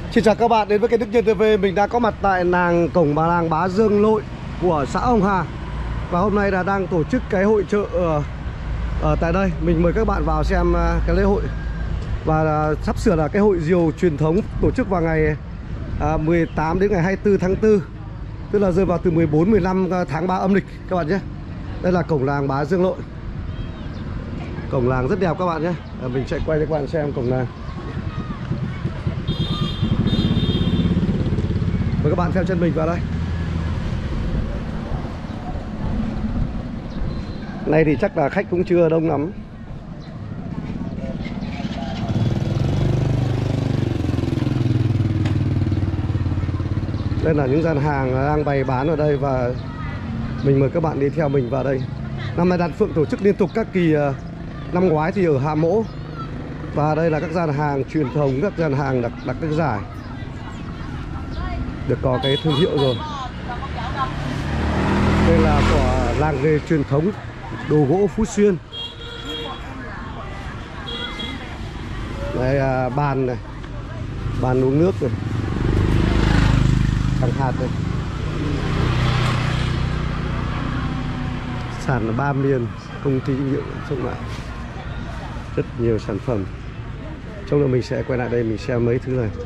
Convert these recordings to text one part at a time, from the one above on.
Xin chào các bạn đến với kênh Đức Nhân TV. Mình đã có mặt tại cổng làng Bá Dương Lội của xã Hồng Hà. Và hôm nay là đang tổ chức cái hội chợ ở tại đây. Mình mời các bạn vào xem cái lễ hội. Và sắp sửa là cái hội diều truyền thống tổ chức vào ngày 18 đến ngày 24 tháng 4. Tức là rơi vào từ 14-15 tháng 3 âm lịch các bạn nhé. Đây là cổng làng Bá Dương Lội. Cổng làng rất đẹp các bạn nhé. Mình sẽ quay cho các bạn xem cổng làng. Mời các bạn theo chân mình vào đây. Nay thì chắc là khách cũng chưa đông lắm. Đây là những gian hàng đang bày bán ở đây và mình mời các bạn đi theo mình vào đây. Năm nay Đan Phượng tổ chức liên tục các kỳ. Năm ngoái thì ở Hạ Mỗ. Và đây là các gian hàng truyền thống, các gian hàng đặt các giải. Được có cái thương hiệu rồi. Đây là của làng nghề truyền thống đồ gỗ Phú Xuyên. Đây bàn này, bàn uống nước này, thằng hạt này, sản Ba Miền, công ty nhựa sông Mã, rất nhiều sản phẩm. Trong đó mình sẽ quay lại đây mình xem mấy thứ này.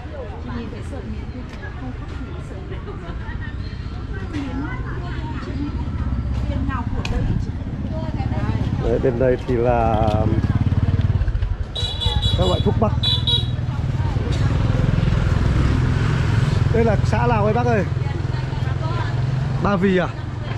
Đấy, bên đây thì là các loại thuốc bắc. Đây là xã nào ấy bác ơi? Ba Vì à?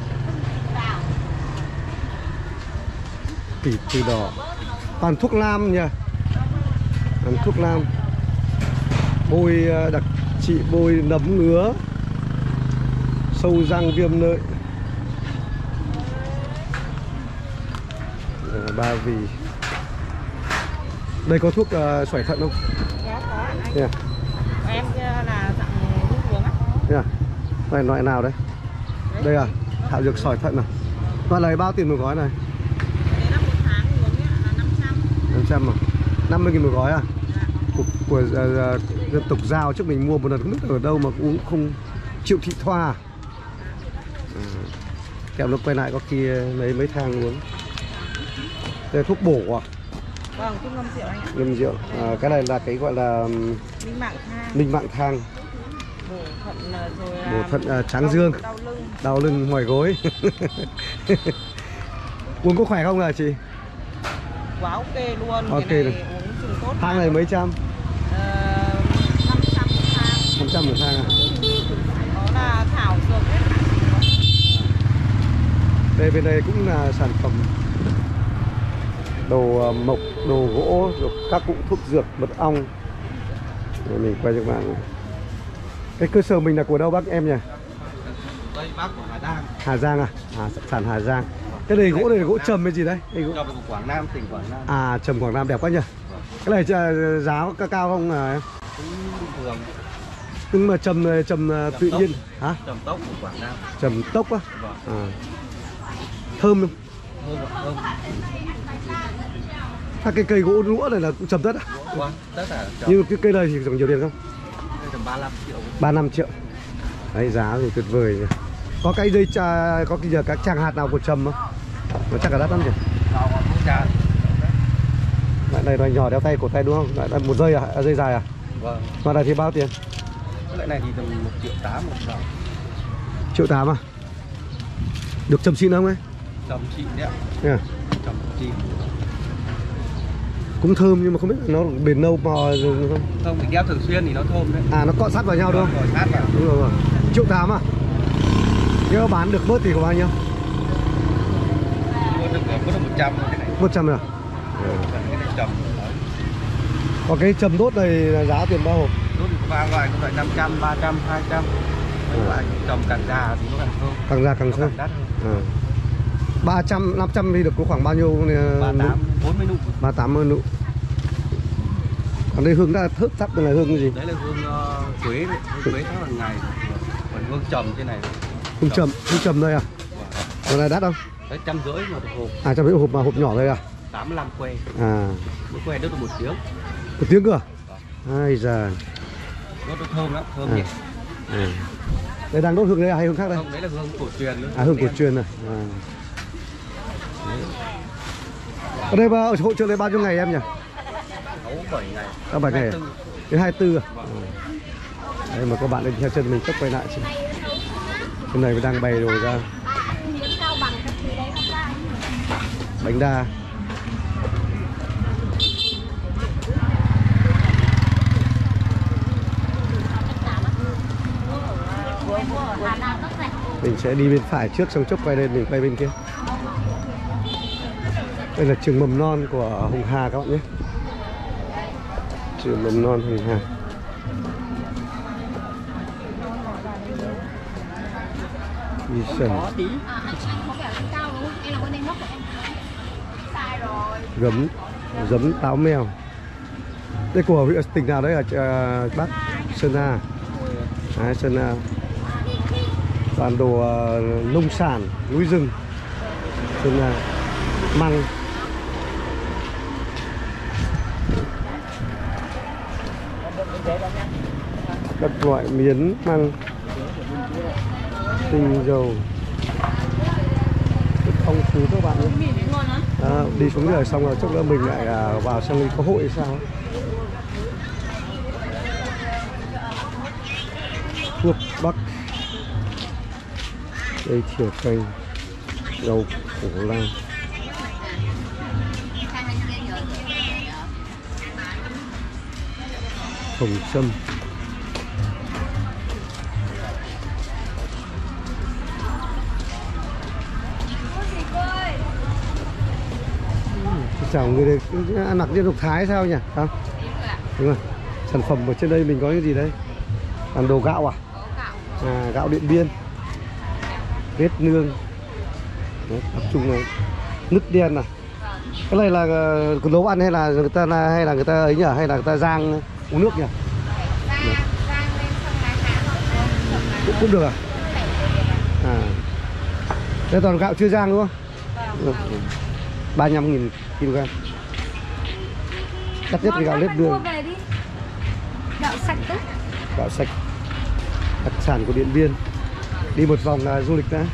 Kỳ Từ Đỏ. Toàn thuốc nam nhỉ? Toàn thuốc nam. Bôi đặc trị bôi nấm ngứa, sâu răng viêm lợi. Ba Vì. Đây có thuốc xoài thận không? Dạ có anh. Yeah. Em là dặn thuốc uống á. Yeah. Này loại nào đấy? Đây à? Thảo dược sỏi thận à? Loại này bao tiền một gói này? Đấy là một tháng uống là 500. 500 à? 50.000 một gói à? Dạ. Của dân tộc Dao trước mình mua một lần không biết ở đâu mà uống không chịu thị thoa. Kẹo nó quay lại có khi lấy mấy thang uống. Đây là thuốc bổ à? Vâng, thuốc ngâm rượu anh ạ. Ngâm rượu. Cái này là cái gọi là Minh Mạng Thang. Bổ thận rồi là Bổ thận tráng dương. Đau lưng mỏi gối. Uống có khỏe không hả chị? Quá ok luôn. Ok cái này. này uống dùng tốt. Thang này mấy trăm? 500 một thang. 500 một thang à? Đó là thảo dược hết. Đây bên đây cũng là sản phẩm đồ mộc, đồ gỗ, rồi các cụ thuốc dược, mật ong. Để mình quay cho các bạn. Cái cơ sở mình là của đâu bác em nhỉ? Đây bác của Hà Giang. Hà Giang à? Sản Hà Giang. Cái này gỗ này là gỗ trầm hay gì đấy? Trầm của Quảng Nam, tỉnh Quảng Nam. À, trầm Quảng Nam đẹp quá nhỉ. Cái này giá có cao không em? Cũng bình thường. Nhưng mà trầm tự tốc. nhiên hả? Trầm tốc của Quảng Nam. Trầm tốc á? Vâng. Thơm không? Thơm. Cái cây gỗ lũa này là cũng trầm tất à? Vâng, tất cả trầm. Nhưng cái cây này thì khoảng nhiều tiền không? Tầm 35 triệu. 35 triệu. Đấy, giá thì tuyệt vời nhỉ. Có cái dây có cái giờ các trang hạt nào của trầm không? Nó chắc là đắt lắm nhỉ. Loại này nhỏ đeo tay cổ tay đúng không? Lại một dây à? Dây dài à? Vâng. Loại này thì bao tiền? Loại này thì tầm 1.8 triệu một sợi. 1.8 triệu à? Được trầm xịn không ấy? Trầm xịn đấy ạ. Yeah. Trầm xịn. Cũng thơm nhưng mà không biết nó bền lâu mò rồi không? Không, mình đeo thường xuyên thì nó thơm đấy. À, nó cọ sát vào nhau đúng không? Cọ sát vào. Đúng rồi. 1.8 triệu à? Nếu bán được bớt thì có bao nhiêu? Bớt được 100 cái này. 100 rồi à? Cái này trầm. Còn cái trầm đốt này là giá tiền bao hộp? Đốt thì có 3 loại, có loại 500, 300, 200. Loại trầm càng già thì nó càng thơm. Càng già càng thơm. Đắt hơn. 300, 500 thì được có khoảng bao nhiêu? 38, 40 nụ. 38 nụ. Còn đây hương đã thớt sắc là hương cái gì? Đấy là hương quế, hương quế tháng hàng ngày. Còn hương trầm trên này. Hương trầm đây à? Còn này đắt không? Đấy 150 một hộp. À, 150 hộp mà hộp nhỏ đây à? 85 que. À. Mỗi que đốt được 1 tiếng. 1 tiếng cơ à? Ai già. đốt nó thơm lắm, thơm nhỉ. Đây đang đốt hương đây hay hương khác đây? Không, đấy là hương cổ truyền nữa. À, hương cổ truyền này. Ở đây ở hội chợ này bao nhiêu ngày em nhỉ? 6-7 ngày. 7 ngày. Đến 24 à? Đây mà các bạn lên theo chân mình tốc quay lại xem. Cái này đang bày đồ ra. Bánh đa. Mình sẽ đi bên phải trước xong chốc quay lên mình quay bên kia. Đây là trường mầm non của Hồng Hà các bạn nhé. Trường mầm non Hồng Hà. Vision. Gấm, giấm táo mèo. Đây của huyện tỉnh nào đấy à, Bắc Sơn La. Đấy, Sơn La. Toàn đồ nông sản, núi rừng. Sơn La. Măng. Các loại miến, măng, tinh dầu, rất phong phú các bạn nhé. Đi xuống rồi xong rồi chắc nữa mình lại vào xem có hội hay sao. Thuốc Bắc. Đây thiểu canh, rau củ lang. Hồng sâm. Chào người đây ăn mặc như độc thái sao nhỉ? Không? Đúng rồi. Sản phẩm ở trên đây mình có cái gì đấy? Làm đồ gạo à? Gạo Điện Biên. Vết nương. Đấy, tập trung này. Nứt đen này. Cái này là nấu ăn hay là người ta ấy nhỉ? Hay là người ta rang uống nước nhỉ? Cũng được à? Đây toàn gạo chưa rang đúng không? 35.000 kg. Đắt nhất là gạo nếp đường. Gạo sạch đấy. Gạo sạch. Đặc sản của Điện Biên. Đi một vòng là du lịch đã.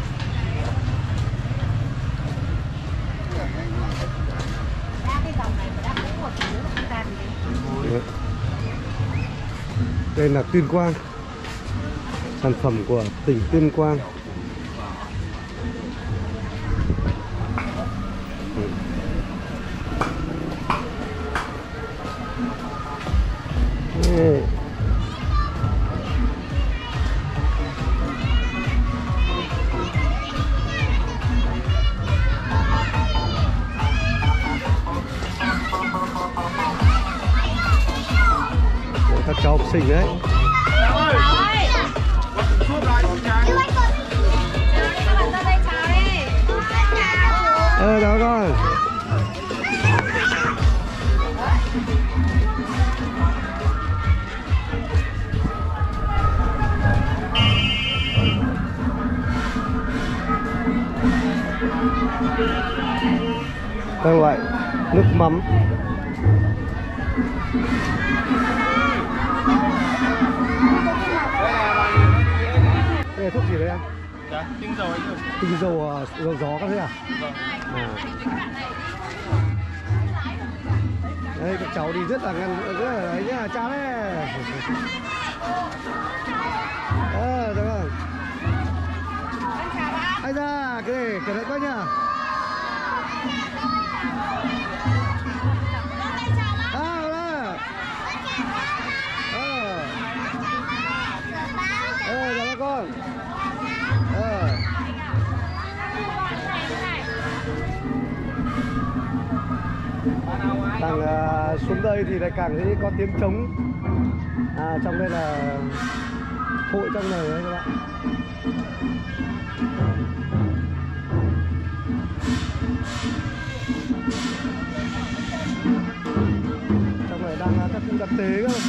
Đây là Tuyên Quang. Sản phẩm của tỉnh Tuyên Quang. Các cháu học sinh đấy. Đó con. Các loại nước mắm. Đây là thuốc gì đấy em? Dạ, tinh dầu anh ơi. Tinh dầu, dầu gió các thứ à? Vâng. Đây các cháu đi rất là ngăn, rất là đấy nhá, chào đấy. Được rồi. Ai ra, cái này cẩn thận quá nhá. Chào các con. Càng xuống đây thì lại càng thấy có tiếng trống. Trong đây là hội trong này đấy các bạn. Trong này đang các khu tập tế cơ.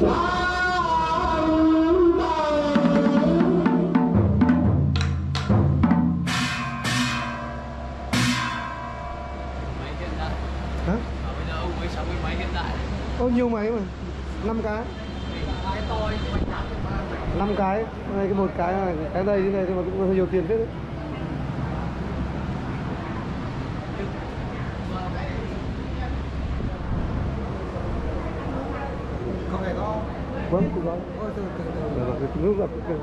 Hả? Bây giờ ông mới 60 máy hiện đại. Ô nhiêu máy mà 5 cái. 5 cái, đây cái một cái này, cái đây như này thì mà cũng hơi nhiều tiền phết đấy. Không hề có. Vâng, cũng có. Ôi từ từ từ. Rồi, nước là cái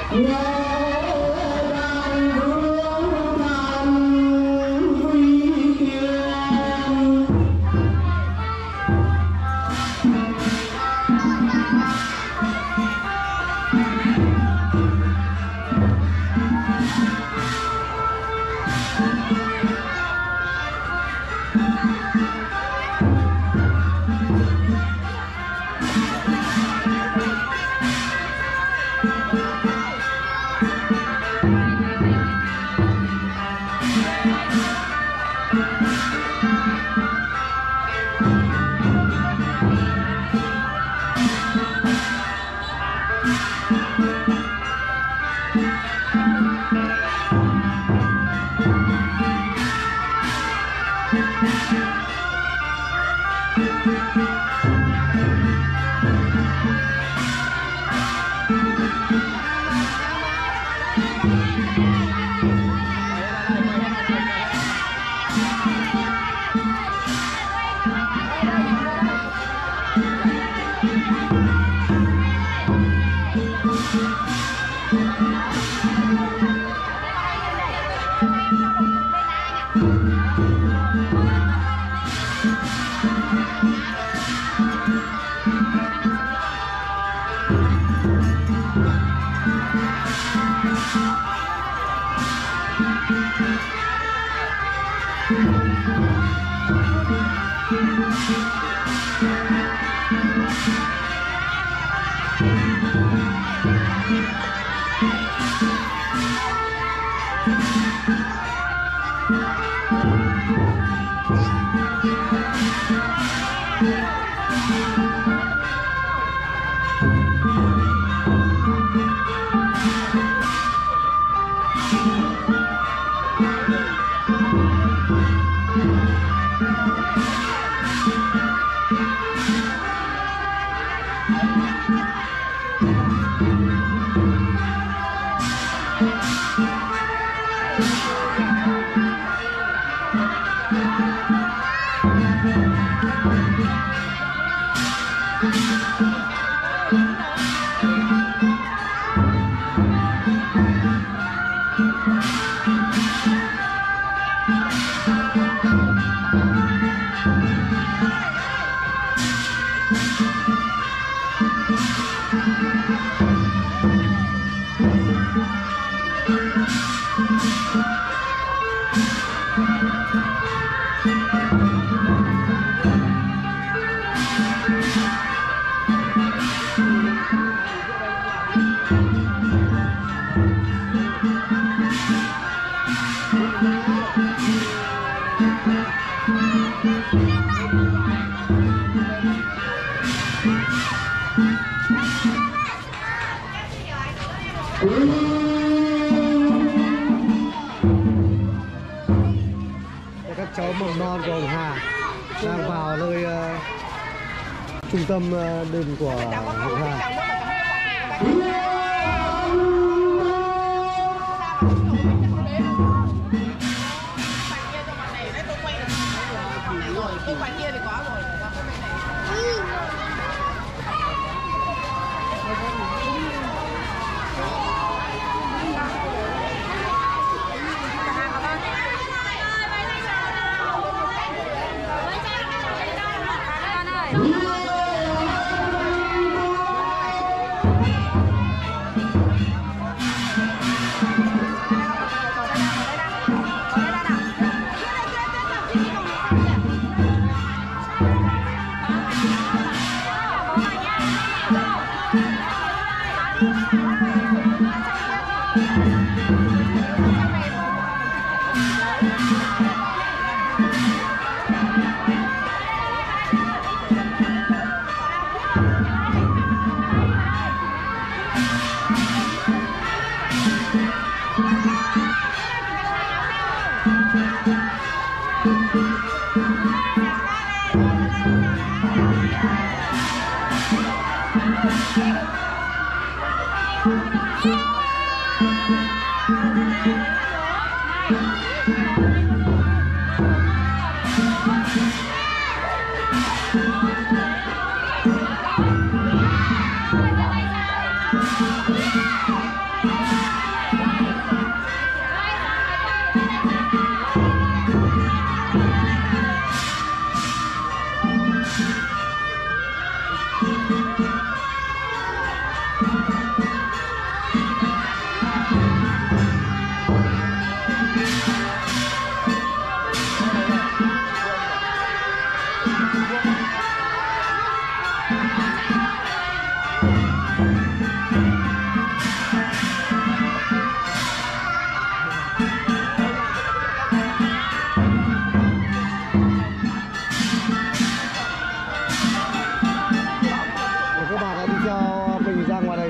Các cháu mầm non của ông Hà đang vào nơi trung tâm đền của ông Hà.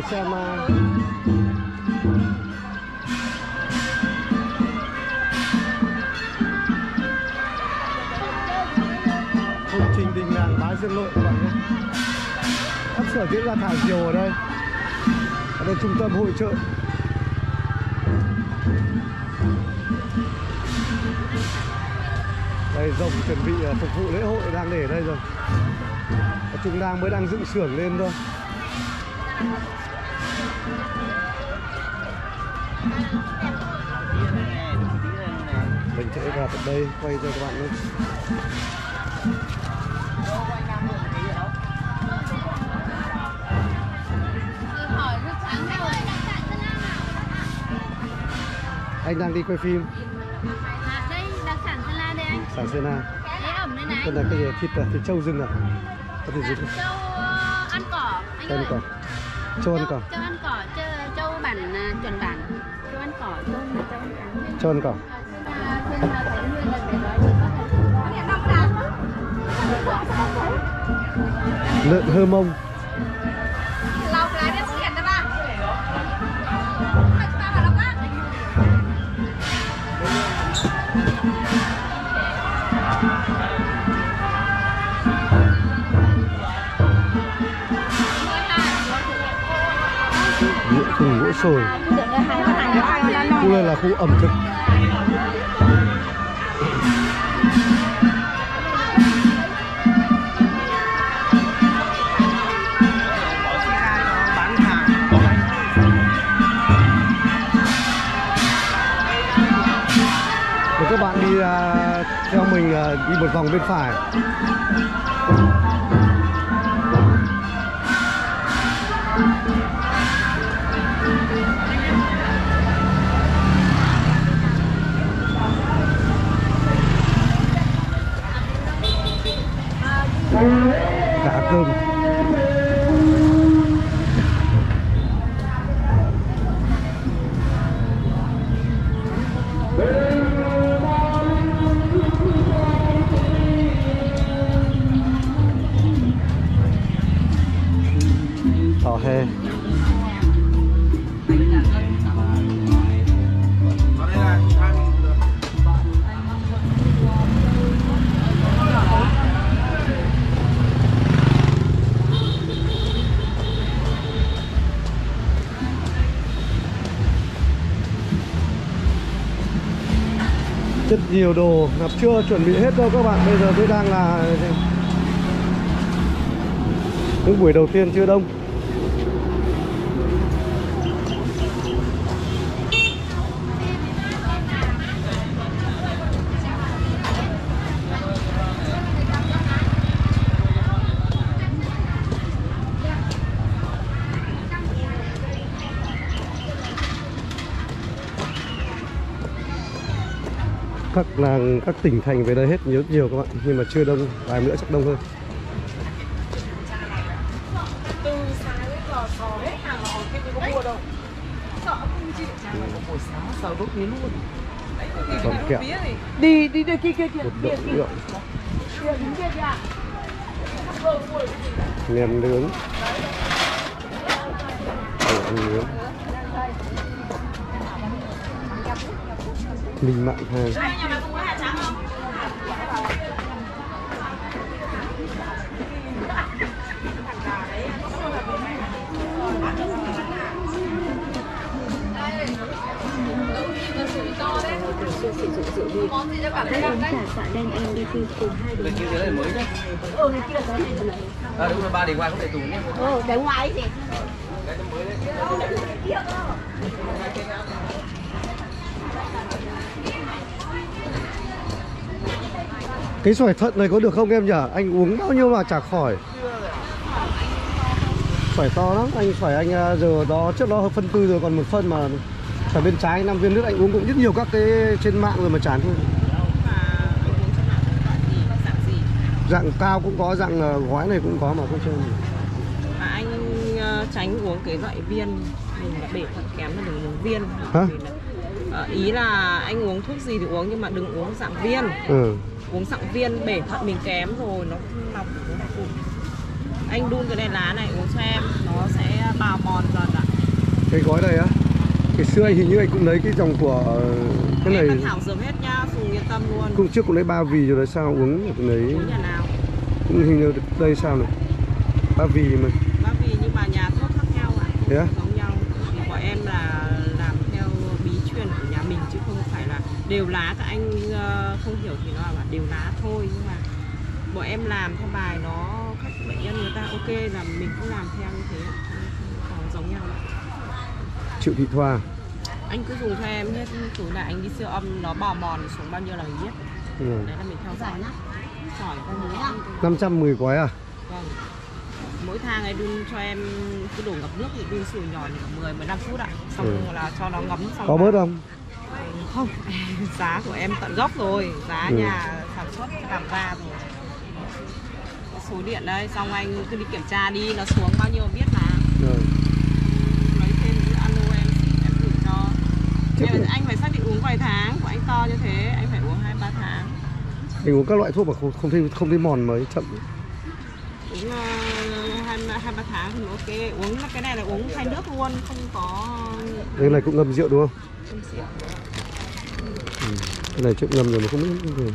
xem công trình đình làng Bá Dương Nội các bạn nhé. Sắp sửa diễn ra thả diều ở đây. Ở đây trung tâm hội chợ. Đây rồng chuẩn bị phục vụ lễ hội đang để ở đây rồi. Chúng đang dựng xưởng lên thôi. Mình sẽ vào tận đây quay cho các bạn luôn. Anh đang đi quay phim. Đây đặc sản Sơn La đây anh. Sản Sơn La. Cái ẩm đây này. Đây là cái gì? Thịt trâu rừng à? Có thịt gì không? Trâu ăn cỏ anh ơi. Trâu ăn cỏ. Trâu ăn cỏ, trâu bản chuẩn bản. Trâu ăn cỏ, trâu ăn cỏ. Trâu ăn cỏ. Lợn hơ mông. Địa cùng gỗ sồi. Khu này là khu ẩm thực. Để các bạn đi theo mình đi một vòng bên phải. Cá cơm. Tỏ he. Rất nhiều đồ ngập chưa chuẩn bị hết đâu các bạn. Bây giờ mới đang là những buổi đầu tiên chưa đông. Các làng, các tỉnh thành về đây hết rất nhiều các bạn, nhưng mà chưa đông, vài nữa chắc đông hơn. Từ sáng đến giờ sò hết hàng là ở kia có mua đâu. Sợ không chị. Buổi sáng sờ đốt mía luôn. Còn kẹo. Đi kia kia. Một độ lượng. Nem nướng. Ăn nướng. Minh Mạng hàng. Các uống trà xạ đen em đi cùng 2 Bên kia dưới này mới nhá. Này kia là cái này lấy. Đúng rồi, 3 để ngoài không để tủ nhé. Để ngoài gì? Cái xoài thận này có được không em nhỉ? Anh uống bao nhiêu mà chả khỏi. Xoài to lắm, xoài anh giờ đó trước đó phân tư rồi, còn một phân mà xoài bên trái 5 viên nước anh uống cũng rất nhiều các cái trên mạng rồi mà chán thôi. Dạng cao cũng có, dạng gói này cũng có mà không chơi gì. Mà anh tránh uống cái loại viên, mình bể thận kém là đừng uống viên. Hả? Ý là anh uống thuốc gì thì uống nhưng mà đừng uống dạng viên. Uống dạng viên bể thận mình kém rồi nó không lọc. Anh đun cái này lá này uống cho em, nó sẽ bào mòn dần ạ. Cái gói này á, cái xưa anh hình như anh cũng lấy cái dòng của cái này. Em Thảo dược hết nhá, Phùng yên tâm luôn. Cũng trước cũng lấy 3 vì rồi đấy sao uống cái đấy. Uống nhà nào? Cũng hình như đây sao này. 3 vì mà. 3 vì nhưng mà nhà thuốc khác nhau ạ. Thế á? Giống nhau. Vì bọn em là làm theo bí truyền của nhà mình chứ không phải là đều lá. Các anh không hiểu thì nó là đều lá thôi, nhưng mà bọn em làm theo bài nó khách bệnh nhân người ta ok là mình cũng làm theo như thế, còn giống nhau. Triệu Thị Thoa. Anh cứ dùng cho em hết, chủ là anh đi siêu âm nó bào mòn xuống bao nhiêu là mình biết. Ừ. Đấy là mình theo dõi nhá. Hỏi con nhớ không? 510 gói à? Vâng. Mỗi thang ấy đun cho em cứ đổ ngập nước thì đun sủi nhỏ 10-15 phút ạ. Xong Ừ. là cho nó ngấm xong. Có bớt không? Không, giá của em tận gốc rồi, giá Ừ. nhà sản xuất làm ra rồi. Số điện đây, xong anh cứ đi kiểm tra đi, nó xuống bao nhiêu biết mà. Rồi. Lấy thêm cái alo em gửi cho. Chứ Nên là anh phải xác định uống vài tháng, của anh to như thế, anh phải uống 2-3 tháng. Mình uống các loại thuốc mà không thấy mòn mới chậm. Uống 2-3 tháng thì ok. Uống cái này là uống thay nước luôn, không có. Cái này cũng ngâm rượu đúng không? Không rượu. Ừ. Cái này trước ngâm rồi mà không biết.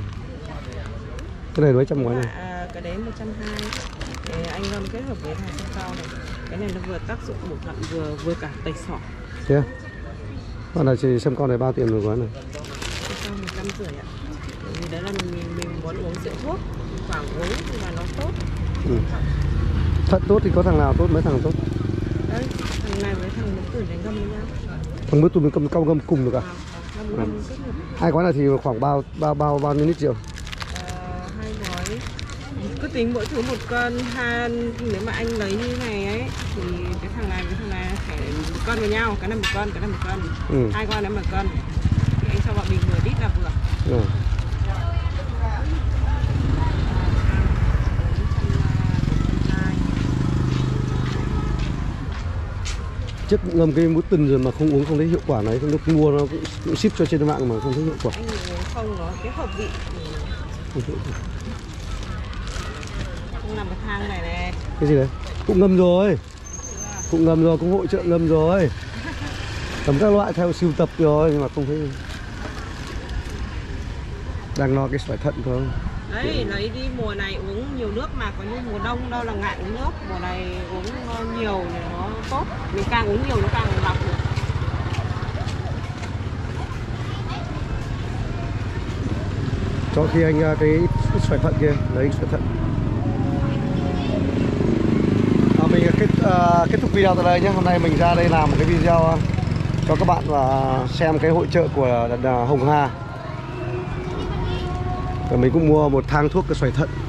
Cái này mấy trăm gói này. Cái đấy 120. Để anh ngâm kết hợp với thằng sau này. Cái này nó vừa tác dụng bổ thận vừa cả tẩy sỏi. Thế à? Con này chỉ xem con này bao tiền rồi gói này? Sau 150 ạ. Vì đấy là mình muốn uống rượu thuốc, khoảng uống thì là nó tốt. Ừ. Thận tốt thì có thằng nào tốt, mấy thằng tốt? Đấy, thằng này với thằng muốn tử đánh ngâm với nhau. Thằng mới tụi mình ngâm cùng được à? Ngâm kết hợp. Hai gói này thì khoảng bao nhiêu lít rượu? Hai gói. Cứ tính mỗi thứ 1 cân. Nếu mà anh lấy như này ấy thì cái thằng này với thằng này phải 1 cân với nhau, cái này 1 cân, cái này 1 cân. Ừ. Hai gói này 1 cân. Thì anh cho bọn mình 10 lít là vừa. Ừ. Trước ngâm cái mút tinh rồi mà không uống không thấy hiệu quả này, lúc mua nó cũng ship cho trên mạng mà không thấy hiệu quả. Anh uống không nó cái hợp vị không làm cái thang này này. Cái gì đấy? Cũng ngâm rồi. Cũng ngâm rồi, cũng hội trợ ngâm rồi. Tầm các loại theo sưu tập rồi nhưng mà không thấy. Đang lo cái xoài thận không? Đấy, lấy đi mùa này uống nhiều nước mà, có như mùa đông đâu là ngại uống nước. Mùa này uống nhiều thì nó tốt. Mình càng uống nhiều nó càng lọc được. Cho khi anh cái xoài thận kia, lấy xoài thận. Mình kết thúc video tại đây nhé. Hôm nay mình ra đây làm một cái video cho các bạn và xem cái hội trợ của Hồng Hà. Và mình cũng mua một thang thuốc cái xoài thận.